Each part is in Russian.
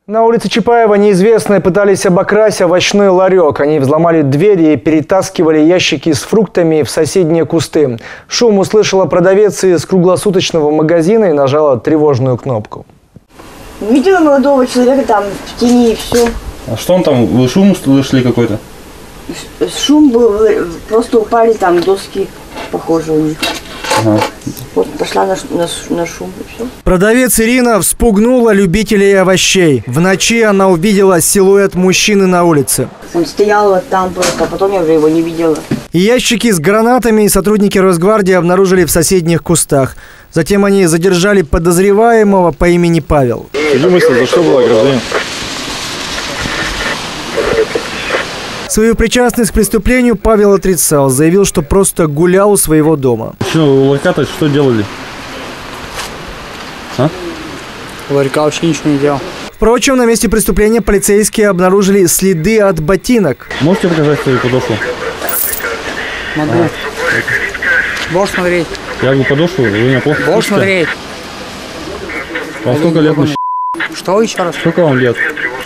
На улице Чапаева неизвестные пытались обокрасть овощной ларек. Они взломали двери и перетаскивали ящики с фруктами в соседние кусты. Шум услышала продавец из круглосуточного магазина и нажала тревожную кнопку. Видела молодого человека там в тени и все. А что он там? Вы шум услышали какой-то? Шум был, просто упали там доски, похоже, у них. Ага. Вот пошла на шум и все. Продавец Ирина вспугнула любителей овощей. В ночи она увидела силуэт мужчины на улице. Он стоял вот там просто, а потом я уже его не видела. И ящики с гранатами сотрудники Росгвардии обнаружили в соседних кустах. Затем они задержали подозреваемого по имени Павел. За что было ограбление? Свою причастность к преступлению Павел отрицал. Заявил, что просто гулял у своего дома. Что, у ларька-то что делали? А? У ларька вообще ничего не делал. Впрочем, на месте преступления полицейские обнаружили следы от ботинок. Можете показать свою подошву? Могу. Можешь смотреть. Я говорю, подошву, вы меня плохо слышите? Можешь смотреть. Вам сколько лет, мужчина? Что еще раз? Сколько вам лет?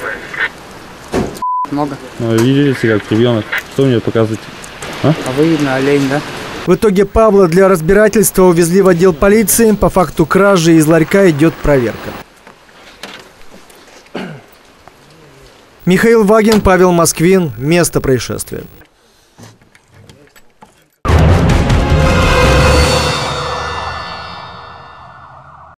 Много. Ну, видите, как ребенок. Что мне показываете? А вы, видно, олень, да? В итоге Павла для разбирательства увезли в отдел полиции. По факту кражи из ларька идет проверка. Михаил Вагин, Павел Москвин. Место происшествия.